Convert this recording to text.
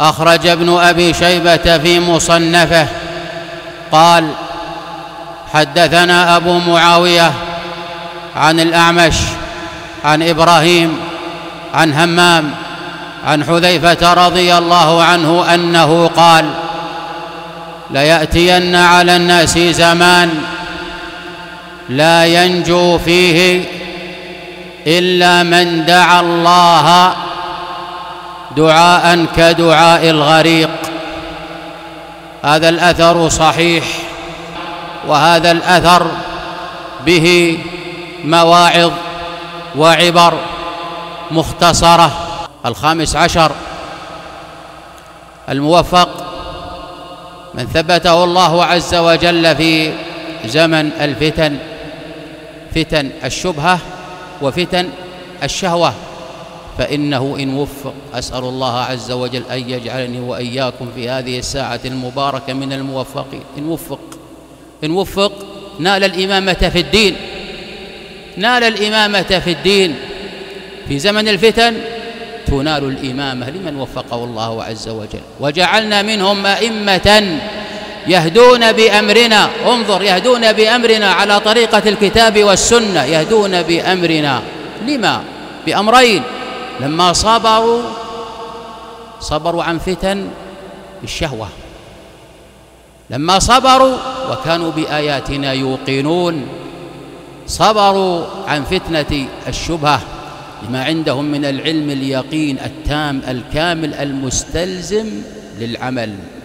أخرج ابن أبي شيبة في مصنفه قال: حدثنا أبو معاوية عن الأعمش عن إبراهيم عن همام عن حذيفة رضي الله عنه أنه قال: ليأتين على الناس زمان لا ينجو فيه إلا من دعا الله دعاء كدعاء الغريق. هذا الأثر صحيح، وهذا الأثر به مواعظ وعبر مختصرة. 15 الموفق من ثبته الله عز وجل في زمن الفتن، فتن الشبهة وفتن الشهوة، فإنه إن وفق، أسأل الله عز وجل أن يجعلني وإياكم في هذه الساعة المباركة من الموفقين. إن وفق نال الإمامة في الدين، نال الإمامة في الدين. في زمن الفتن تنال الإمامة لمن وفقه الله عز وجل، وجعلنا منهم أئمة يهدون بأمرنا. انظر، يهدون بأمرنا على طريقة الكتاب والسنة، يهدون بأمرنا. لما؟ بأمرين: لما صبروا عن فتن الشهوة، لما صبروا وكانوا بآياتنا يوقنون، صبروا عن فتنة الشبهة لما عندهم من العلم اليقين التام الكامل المستلزم للعمل.